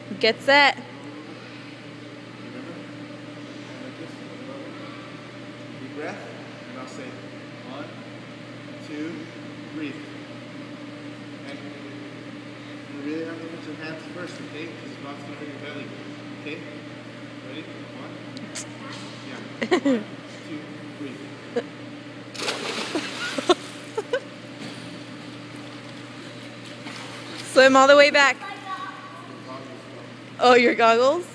Get set. Remember? Like this. Deep breath. And I'll say 1, 2, breathe. And you really have to put your hands first, okay? Because it's not going to hurt your belly. Okay? Ready? 1. Yeah. 1, 2, breathe. Swim all the way back. Oh, your goggles?